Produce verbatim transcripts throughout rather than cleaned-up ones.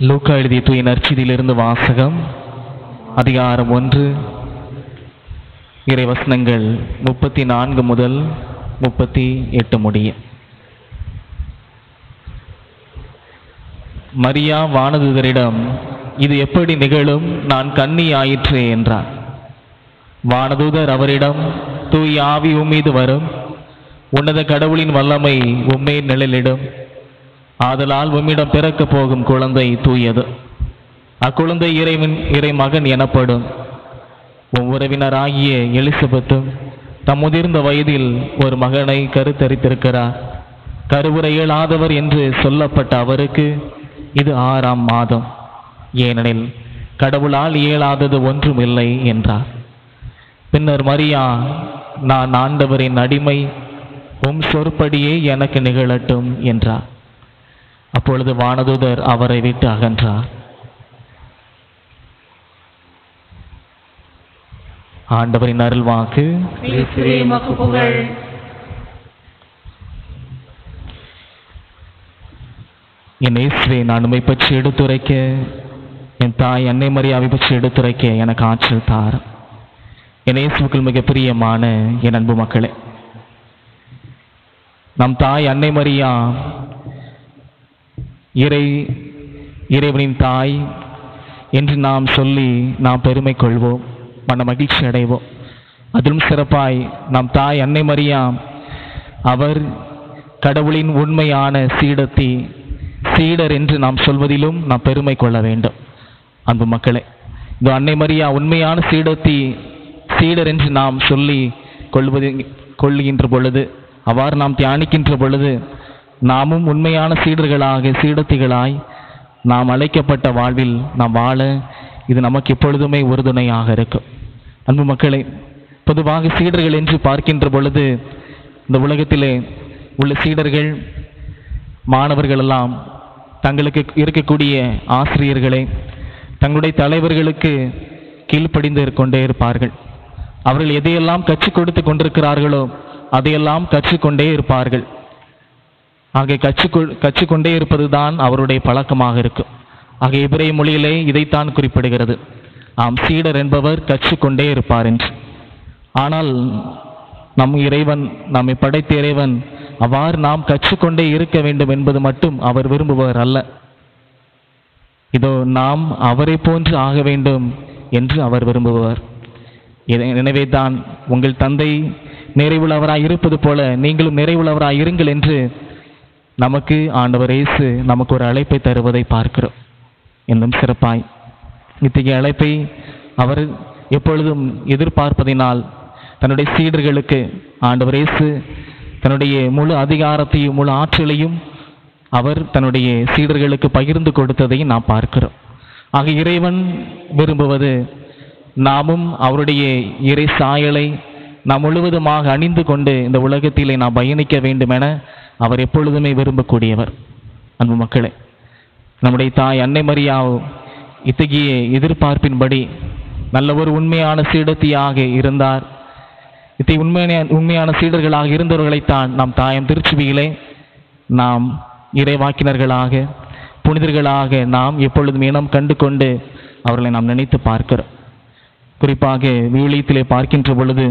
லூக்கா எழுதிய தூய நற்செய்தியிலிருந்து வாசகம். அதிகாரம் ஒன்று, இறை வசனங்கள் முப்பத்தி நான்கு முதல் முப்பத்தி எட்டு முடிய. மரியா வானதூதரிடம், இது எப்படி நிகழும், நான் கன்னி ஆயிற்றே என்றார். வானதூதர் அவரிடம், தூய ஆவி உம்மீது வரும், உன்னத கடவுளின் வல்லமை உம்மேல் நிழலிடும். ஆதலால் உம்மிடம் பிறக்கப் போகும் குழந்தை தூயது. அக்குழந்தை இறைவன் இறை மகன் எனப்படும். உறவினராகிய எலிசபெத்தும் தம் முதிர்ந்த வயதில் ஒரு மகனை கருத்தரித்திருக்கிறார். கருவுரை இயலாதவர் என்று சொல்லப்பட்ட அவருக்கு இது ஆறாம் மாதம், ஏனெனில் கடவுளால் இயலாதது ஒன்றும் இல்லை என்றார். பின்னர் மரியா, நான் ஆண்டவரின் அடிமை, உம் சொற்படியே எனக்கு நிகழட்டும் என்றார். அப்பொழுது வானதூதர் அவரை விட்டு அகன்றார். ஆண்டவரின் அருள்வாக்கு. என் இயேசுவே, நான் உம்மை பற்றி எடுத்துரைக்க, என் தாய் அன்னை மரியாவை பற்றி எடுத்துரைக்க எனக்கு ஆற்றல் தார். என் இயேசுவுக்குள் மிக பிரியமான என் அன்பு மக்களே, நம் தாய் அன்னை மரியா இறை இறைவனின் தாய் என்று நாம் சொல்லி நாம் பெருமை கொள்வோம், மன மகிழ்ச்சி அடைவோம். அதிலும் சிறப்பாய் நம் தாய் அன்னை மரியா அவர் கடவுளின் உண்மையான சீடத்தி சீடர் என்று நாம் சொல்வதிலும் நாம் பெருமை கொள்ள வேண்டும். அன்பு மக்களே, இந்த அன்னை மரியா உண்மையான சீடத்தி சீடர் என்று நாம் சொல்லி கொள்வது கொள்ளுகின்ற பொழுது, அவ்வாறு நாம் தியானிக்கின்ற பொழுது, நாமும் உண்மையான சீடர்களாக சீடத்திகளாய் நாம் அழைக்கப்பட்ட வாழ்வில் நாம் வாழ இது நமக்கு எப்பொழுதுமே உறுதுணையாக இருக்கும். அன்பு மக்களே, பொதுவாக சீடர்கள் என்று பார்க்கின்ற பொழுது, இந்த உலகத்திலே உள்ள சீடர்கள் மாணவர்கள் எல்லாம் தங்களுக்கு இருக்கக்கூடிய ஆசிரியர்களை தங்களுடைய தலைவர்களுக்கு கீழ்ப்படிந்து கொண்டே இருப்பார்கள். அவர்கள் எதையெல்லாம் கற்றுக் கொடுத்து கொண்டிருக்கிறார்களோ அதையெல்லாம் கற்றுக்கொண்டே இருப்பார்கள். ஆக கற்றுக்கொ கற்றுக்கொண்டே இருப்பது தான் அவருடைய பழக்கமாக இருக்கும். ஆக எபிரேய மொழியிலே இதைத்தான் குறிப்பிடுகிறது, ஆம், சீடர் என்பவர் கற்றுக்கொண்டே இருப்பார் என்று. ஆனால் நம் இறைவன், நம்மை படைத்த இறைவன் அவ்வாறு நாம் கற்றுக்கொண்டே இருக்க வேண்டும் என்பது மட்டும் அவர் விரும்புபவர் அல்ல. இதோ நாம் அவரை போன்று ஆக வேண்டும் என்று அவர் விரும்புபவர். எனவே தான் உங்கள் தந்தை நிறைவுள்ளவராய் இருப்பது போல நீங்களும் நிறைவுள்ளவராய் இருங்கள் என்று நமக்கு ஆண்டவர் இயேசு நமக்கு ஒரு அழைப்பை தருவதை பார்க்கிறோம். இன்னும் சிறப்பாய் இத்தகைய அழைப்பை அவர் எப்பொழுதும் எதிர்பார்ப்பதினால் தன்னுடைய சீடர்களுக்கு ஆண்டவர் இயேசு தன்னுடைய முழு அதிகாரத்தையும் முழு ஆற்றலையும் அவர் தன்னுடைய சீடர்களுக்கு பகிர்ந்து கொடுத்ததையும் நாம் பார்க்கிறோம். ஆக இறைவன் விரும்புவது நாமும் அவருடைய இறை சாயலை நாம் முழுவதுமாக அணிந்து கொண்டு இந்த உலகத்திலே நாம் பயணிக்க வேண்டும் என அவர் எப்பொழுதுமே விரும்பக்கூடியவர். அன்பு மக்களே, நம்முடைய தாய் அன்னை மரியா இத்தகைய எதிர்பார்ப்பின்படி நல்ல ஒரு உண்மையான சீடத்தியாக இருந்தார். இத்தகைய உண்மையான உண்மையான சீடர்களாக இருந்தவர்களைத்தான் நாம் தாயம் திருச்சுவியிலே நாம் இறைவாக்கினர்களாக புனிதர்களாக நாம் எப்பொழுதும் இனம் கண்டு கொண்டு அவர்களை நாம் நினைத்து பார்க்கிறோம். குறிப்பாக விவிலியத்திலே பார்க்கின்ற பொழுது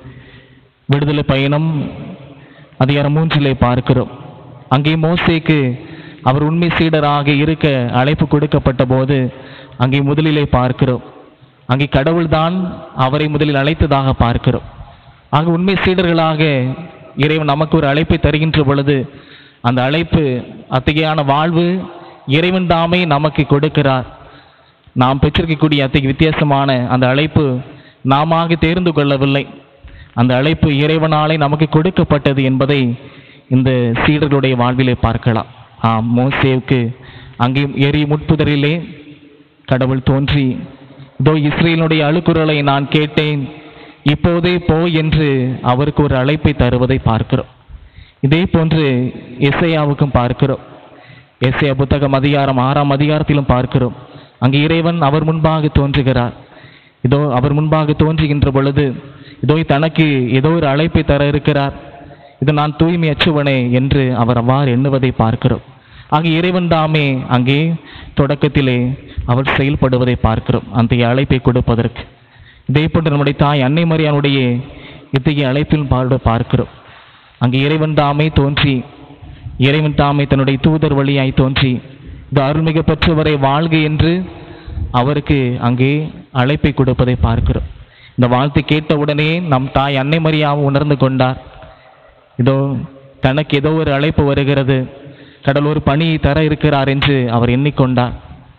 விடுதலை பயணம் அதிகாரம் மூன்றிலே பார்க்கிறோம். அங்கே மோசேக்கு அவர் உண்மை சீடராக இருக்க அழைப்பு கொடுக்கப்பட்ட போது அங்கே முதலிலே பார்க்கிறோம், அங்கே கடவுள்தான் அவரை முதலில் அழைத்ததாக பார்க்கிறோம். ஆக உண்மை சீடர்களாக இறைவன் நமக்கு ஒரு அழைப்பை தருகின்ற பொழுது அந்த அழைப்பு அத்தகையான வாழ்வு இறைவன் தாமே நமக்கு கொடுக்கிறார். நாம் பெற்றிருக்கக்கூடிய அத்தகைய வித்தியாசமான அந்த அழைப்பு நாம தேர்ந்து கொள்ளவில்லை, அந்த அழைப்பு இறைவனாலே நமக்கு கொடுக்கப்பட்டது என்பதை இந்த சீடர்களுடைய வாழ்விலே பார்க்கலாம். ஆம், மோசேவுக்கு அங்கே எரி முட்புதரிலே கடவுள் தோன்றி, இதோ இஸ்ரேலுடைய அழுக்குரலை நான் கேட்டேன், இப்போதே போ என்று அவருக்கு ஒரு அழைப்பை தருவதை பார்க்கிறோம். இதே போன்று எசேயாவுக்கும் பார்க்கிறோம். எசேயா புத்தகம் அதிகாரம் ஆறாம் அதிகாரத்திலும் பார்க்கிறோம். அங்கே இறைவன் அவர் முன்பாக தோன்றுகிறார். இதோ அவர் முன்பாக தோன்றுகின்ற பொழுது இதோ தனக்கு ஏதோ ஒரு அழைப்பை தர இருக்கிறார். இது நான் தூய்மை அச்சுவனே என்று அவர் அவ்வாறு எண்ணுவதை பார்க்கிறோம். ஆக இறைவன் தாமே அங்கே தொடக்கத்திலே அவர் செயல்படுவதை பார்க்கிறோம், அந்த அழைப்பை கொடுப்பதற்கு. இதே போன்று நம்முடைய தாய் அன்னை மரியானுடைய இத்தகைய அழைப்பில் பாட பார்க்கிறோம். அங்கே இறைவன் தாமே தோன்றி, இறைவன் தாமே தன்னுடைய தூதர் வழியாய் தோன்றி, இந்த அருள்மிக பெற்றவரை வாழ்க என்று அவருக்கு அங்கே அழைப்பை கொடுப்பதை பார்க்கிறோம். இந்த வாழ்த்து கேட்டவுடனே நம் தாய் அன்னை மரியாவும் உணர்ந்து கொண்டார், இதோ தனக்கு ஏதோ ஒரு அழைப்பு வருகிறது, கடவுள் ஒரு பணியை தர இருக்கிறார் என்று அவர் எண்ணிக்கொண்டார்.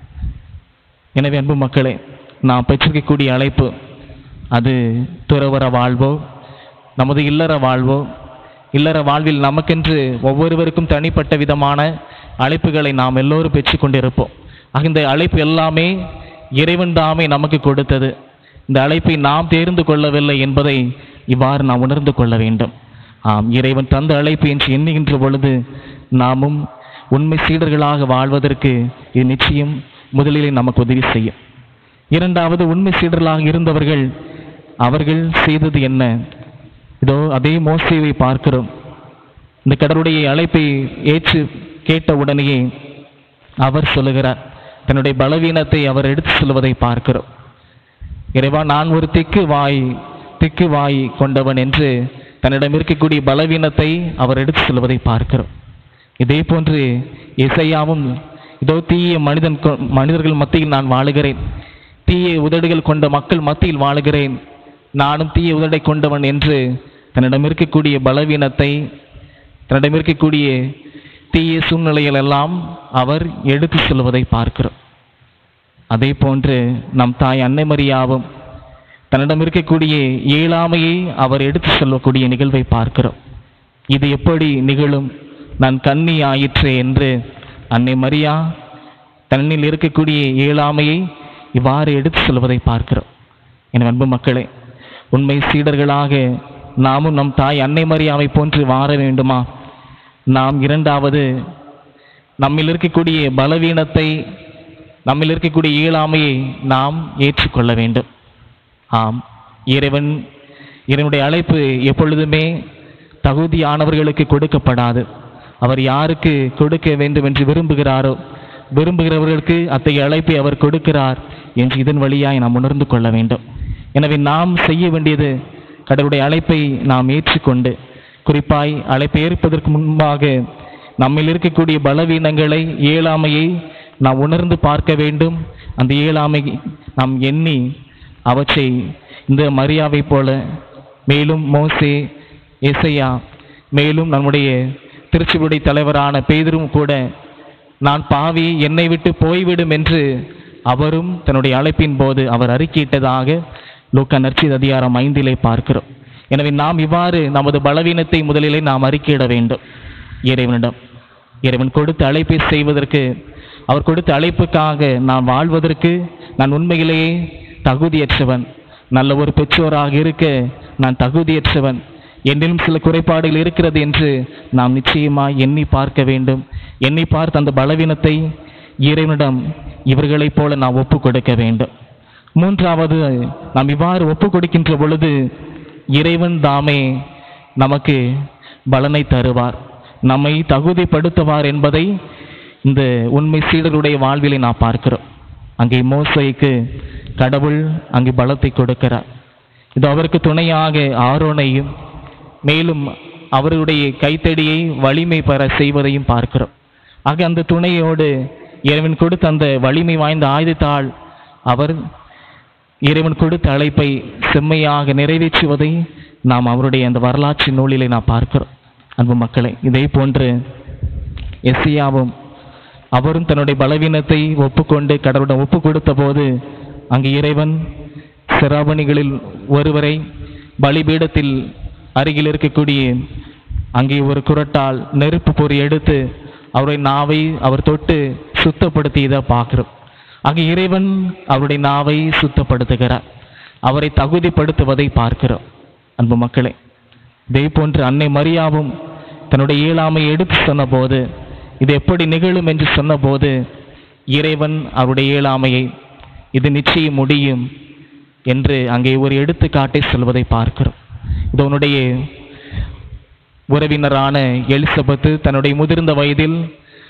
எனவே அன்பு மக்களே, நாம் பெற்றிருக்கக்கூடிய அழைப்பு அது துறவற வாழ்வோ, நமது இல்லற வாழ்வோ, இல்லற வாழ்வில் நமக்கென்று ஒவ்வொருவருக்கும் தனிப்பட்ட விதமான அழைப்புகளை நாம் எல்லோரும் பெற்றுக்கொண்டிருப்போம். ஆக இந்த அழைப்பு எல்லாமே இறைவன் தாமே நமக்கு கொடுத்தது. இந்த அழைப்பை நாம் தேர்ந்து கொள்ளவில்லை என்பதை இவ்வாறு நாம் உணர்ந்து கொள்ள வேண்டும். ஆம், இறைவன் தந்த அழைப்பு என்று எண்ணுகின்ற பொழுது நாமும் உண்மை சீடர்களாக வாழ்வதற்கு இது நிச்சயம் முதலிலே நமக்கு உதவி செய்யும். இரண்டாவது, உண்மை சீடர்களாக இருந்தவர்கள் அவர்கள் செய்தது என்ன? இதோ அதே மோசேவை பார்க்கிறோம். இந்த கடவுளுடைய அழைப்பை ஏற்று கேட்ட உடனேயே அவர் சொல்லுகிறார், தன்னுடைய பலவீனத்தை அவர் எடுத்து சொல்வதை பார்க்கிறோம். இறைவா, நான் ஒரு திக்கு வாய் திக்கு வாய் கொண்டவன் என்று தன்னிடம் இருக்கக்கூடிய பலவீனத்தை அவர் எடுத்து சொல்வதை பார்க்கிறோம். இதே போன்று எசையாவும், இதோ தீய மனிதன் மனிதர்கள் மத்தியில் நான் வாழுகிறேன், தீய உதடுகள் கொண்ட மக்கள் மத்தியில் வாழுகிறேன், நானும் தீய உதடை கொண்டவன் என்று தன்னிடம் இருக்கக்கூடிய பலவீனத்தை, தன்னிடம் இருக்கக்கூடிய தீய சூழ்நிலைகள் எல்லாம் அவர் எடுத்து சொல்வதை பார்க்கிறோம். அதே போன்று நம் தாய் அன்னை மரியாவும் தன்னிடம் இருக்கக்கூடிய இயலாமையை அவர் எடுத்து சொல்லக்கூடிய நிகழ்வை பார்க்கிறோம். இது எப்படி நிகழும், நான் கன்னி ஆயிற்றே என்று அன்னை மரியா தன்னில் இருக்கக்கூடிய இயலாமையை இவ்வாறு எடுத்து சொல்வதை பார்க்கிறோம். என் அன்பு மக்களே, உண்மை சீடர்களாக நாமும் நம் தாய் அன்னை மரியாவை போன்று வாழ வேண்டுமா? நாம் இரண்டாவது நம்மில் இருக்கக்கூடிய பலவீனத்தை, நம்மில் இருக்கக்கூடிய இயலாமையை நாம் ஏற்றுக்கொள்ள வேண்டும். ஆம், இறைவன் இறைவனுடைய அழைப்பு எப்பொழுதுமே தகுதியானவர்களுக்கு கொடுக்கப்படாது. அவர் யாருக்கு கொடுக்க வேண்டும் என்று விரும்புகிறாரோ, விரும்புகிறவர்களுக்கு அத்தகைய அழைப்பை அவர் கொடுக்கிறார் என்று இதன் வழியாய் நாம் உணர்ந்து கொள்ள வேண்டும். எனவே நாம் செய்ய வேண்டியது, கடவுளுடைய அழைப்பை நாம் ஏற்றுக்கொண்டு, குறிப்பாய் அழைப்பை ஏற்பதற்கு முன்பாக நம்மில் இருக்கக்கூடிய பலவீனங்களை, இயலாமையை நாம் உணர்ந்து பார்க்க வேண்டும். அந்த இயலாமை நாம் எண்ணி அவற்றை இந்த மரியாவை போல, மேலும் மோசே, எசையா, மேலும் நம்முடைய திருச்சபையுடைய தலைவரான பேதுரும் கூட, நான் பாவி, என்னை விட்டு போய்விடும் என்று அவரும் தன்னுடைய அழைப்பின் போது அவர் அறிக்கையிட்டதாக லூக்கா நற்செய்தி அதிகாரம் ஐந்திலே பார்க்கிறோம். எனவே நாம் இவ்வாறு நமது பலவீனத்தை முதலிலே நாம் அறிக்கையிட வேண்டும் இறைவனிடம். இறைவன் கொடுத்த அழைப்பை செய்வதற்கு, அவர் கொடுத்த அழைப்புக்காக நாம் வாழ்வதற்கு நான் உண்மையிலேயே தகுதியற்றவன், நல்ல ஒரு பெற்றோராக இருக்க நான் தகுதியற்றவன், என்னிலும் சில குறைபாடுகள் இருக்கிறது என்று நாம் நிச்சயமாய் எண்ணி பார்க்க வேண்டும். எண்ணி பார்த்து அந்த பலவீனத்தை இறைவனிடம் இவர்களைப் போல நாம் ஒப்பு கொடுக்க வேண்டும். மூன்றாவது, நாம் இவ்வாறு ஒப்பு கொடுக்கின்ற பொழுது இறைவன் தாமே நமக்கு பலனை தருவார், நம்மை தகுதிப்படுத்துவார் என்பதை இந்த உண்மை சீடருடைய வாழ்விலை நாம் பார்க்கிறோம். அங்கே மோசேக்கு கடவுள் அங்கே பலத்தை கொடுக்கிறார். இது அவருக்கு துணையாக ஆரோனையும், மேலும் அவருடைய கைத்தடியை வலிமை பெற செய்வதையும் பார்க்கிறோம். ஆக அந்த துணையோடு இறைவன் கொடுத்த அந்த வலிமை வாய்ந்த ஆயுதத்தால் அவர் இறைவன் கொடுத்த அழைப்பை செம்மையாக நிறைவேற்றுவதை நாம் அவருடைய அந்த வரலாற்று நூலிலே நாம் பார்க்கிறோம். அன்பு மக்களை, இதே போன்று எசையாவும் அவரும் தன்னுடைய பலவீனத்தை ஒப்புக்கொண்டு கடவுளிடம் ஒப்பு கொடுத்த போது அங்கு இறைவன் சிராபணிகளில் ஒருவரை பலிபீடத்தில் அருகில் இருக்கக்கூடிய அங்கே ஒரு குரட்டால் நெருப்பு பொறி எடுத்து அவருடைய நாவை அவர் தொட்டு சுத்தப்படுத்தியதை பார்க்கிறோம். அங்கே இறைவன் அவருடைய நாவை சுத்தப்படுத்துகிறார், அவரை தகுதிப்படுத்துவதை பார்க்கிறோம். அன்பு மக்களே, இதே போன்று அன்னை மரியாவும் தன்னுடைய இயலாமையை எடுத்து சொன்ன போது, இது எப்படி நிகழும் என்று சொன்னபோது இறைவன் அவருடைய இயலாமையை இது நிச்சயம் முடியும் என்று அங்கே ஒரு எடுத்துக்காட்டை சொல்வதை பார்க்கிறோம். இது உன்னுடைய உறவினரான எலிசபெத்து தன்னுடைய முதிர்ந்த வயதில்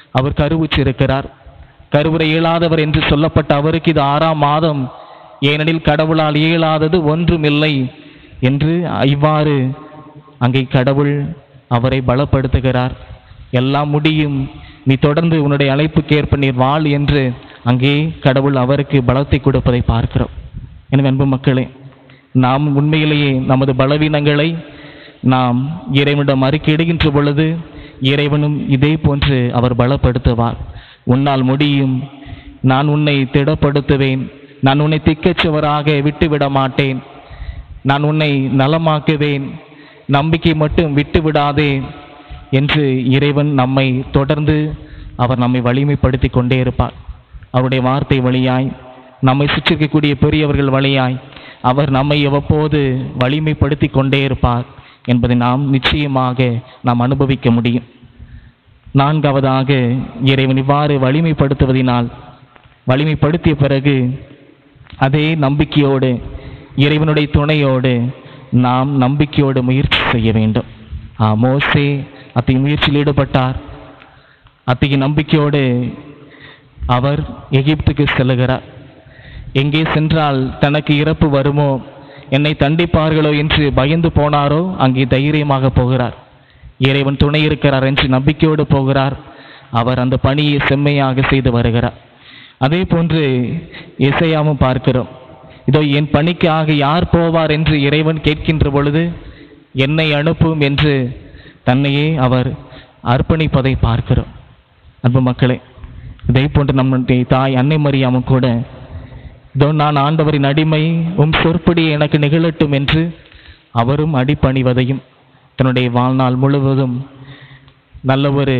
அவர் கருவுற்றிருக்கிறார். கருவுரை இயலாதவர் என்று சொல்லப்பட்ட அவருக்கு இது ஆறாம் மாதம், ஏனெனில் கடவுளால் இயலாதது ஒன்றுமில்லை என்று இவ்வாறு அங்கே கடவுள் அவரை பலப்படுத்துகிறார். எல்லாம் முடியும், நீ தொடர்ந்து உன்னுடைய அழைப்புக்கேற்ப நீர் வாழ் என்று அங்கே கடவுள் அவருக்கு பலத்தை கொடுப்பதை பார்க்கிறோம். எனவே அன்பு மக்களே, நாம் உண்மையிலேயே நமது பலவீனங்களை நாம் இறைவனிடம் அறிக்கையிடுகின்ற பொழுது இறைவனும் இதே போன்று அவர் பலப்படுத்துவார். உன்னால் முடியும், நான் உன்னை திடப்படுத்துவேன், நான் உன்னை திக்கச்சவராக விட்டுவிட மாட்டேன், நான் உன்னை நலமாக்குவேன், நம்பிக்கை மட்டும் விட்டு விடாதே என்று இறைவன் நம்மை தொடர்ந்து அவர் நம்மை வலிமைப்படுத்தி கொண்டே இருப்பார். அவருடைய வார்த்தை வழியாய், நம்மை சுற்றிருக்கக்கூடிய பெரியவர்கள் வழியாய் அவர் நம்மை எவ்வப்போது வலிமைப்படுத்தி கொண்டே இருப்பார் என்பதை நாம் நிச்சயமாக நாம் அனுபவிக்க முடியும். நான்காவதாக, இறைவன் இவ்வாறு வலிமைப்படுத்துவதினால், வலிமைப்படுத்திய பிறகு அதே நம்பிக்கையோடு இறைவனுடைய துணையோடு நாம் நம்பிக்கையோடு முயற்சி செய்ய வேண்டும். ஆ மோசே அத்தகைய முயற்சியில் ஈடுபட்டார். அத்தகைய நம்பிக்கையோடு அவர் எகிப்துக்கு செல்லுகிறார். எங்கே சென்றால் தனக்கு இறப்பு வருமோ, என்னை தண்டிப்பார்களோ என்று பயந்து போனாரோ அங்கே தைரியமாக போகிறார். இறைவன் துணை இருக்கிறார் என்று நம்பிக்கையோடு போகிறார். அவர் அந்த பணியை செம்மையாக செய்து வருகிறார். அதே போன்று எசேயாவும் பார்க்கிறோம். இதோ என் பணிக்காக யார் போவார் என்று இறைவன் கேட்கின்ற பொழுது என்னை அனுப்பும் என்று தன்னையே அவர் அர்ப்பணிப்பதை பார்க்கிறோம். அன்பு மக்களே, இதே போன்று நம்முடைய தாய் அன்னை மரியாவும் கூட, இதோ நான் ஆண்டவரின் அடிமை, உம் சொற்படி எனக்கு நிகழட்டும் என்று அவரும் அடிப்பணிவதையும் தன்னுடைய வாழ்நாள் முழுவதும் நல்ல ஒரு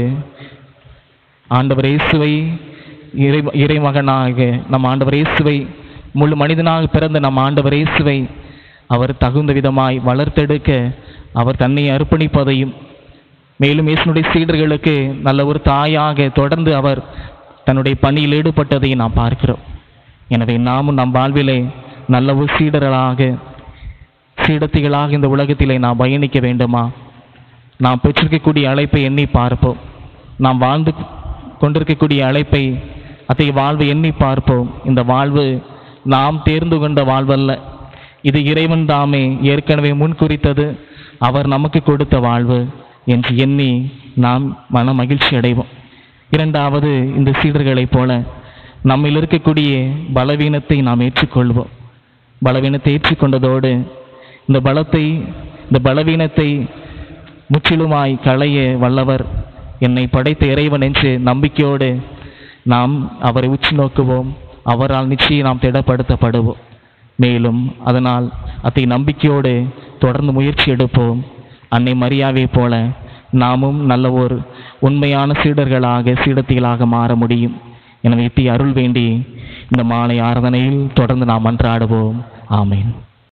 ஆண்டவர் இயேசுவை இறை இறைமகனாக நம் ஆண்டவர் இயேசுவை முழு மனிதனாக பிறந்த நம் ஆண்டவர் இயேசுவை அவர் தகுந்த விதமாய் வளர்த்தெடுக்க அவர் தன்னை அர்ப்பணிப்பதையும், மேலும் இயேசுனுடைய சீடர்களுக்கு நல்ல ஒரு தாயாக தொடர்ந்து அவர் தன்னுடைய பணியில் ஈடுபட்டதையும் நாம் பார்க்கிறோம். எனவே நாமும் நம் வாழ்விலே நல்ல ஒரு சீடர்களாக சீடத்திகளாக இந்த உலகத்திலே நாம் பயணிக்க வேண்டுமா? நாம் பெற்றிருக்கக்கூடிய அழைப்பை எண்ணி பார்ப்போம். நாம் வாழ்ந்து கொண்டிருக்கக்கூடிய அழைப்பை, அத்தகைய வாழ்வை எண்ணி பார்ப்போம். இந்த வாழ்வு நாம் தேர்ந்து கொண்ட வாழ்வல்ல, இது இறைவன் தாமே ஏற்கனவே முன்குறித்தது, அவர் நமக்கு கொடுத்த வாழ்வு என்று எண்ணி நாம் மன மகிழ்ச்சி அடைவோம். இரண்டாவது, இந்த சீடர்களைப் போல நம்மில் இருக்கக்கூடிய பலவீனத்தை நாம் ஏற்றுக்கொள்வோம். பலவீனத்தை ஏற்றுக்கொண்டதோடு இந்த பலத்தை இந்த பலவீனத்தை முற்றிலுமாய் களைய வல்லவர் என்னை படைத்த இறைவன் என்று நம்பிக்கையோடு நாம் அவரை உச்சி நோக்குவோம். அவரால் நிச்சயம் நாம் திடப்படுத்தப்படுவோம். மேலும் அதனால் அத்தை நம்பிக்கையோடு தொடர்ந்து முயற்சி எடுப்போம். அன்னை மரியாவை போல நாமும் நல்ல ஒரு உண்மையான சீடர்களாக சீடத்திகளாக மாற முடியும். எனவே அருள் வேண்டி இந்த மாலை ஆராதனையில் தொடர்ந்து நாம் மன்றாடுவோம். ஆமேன்.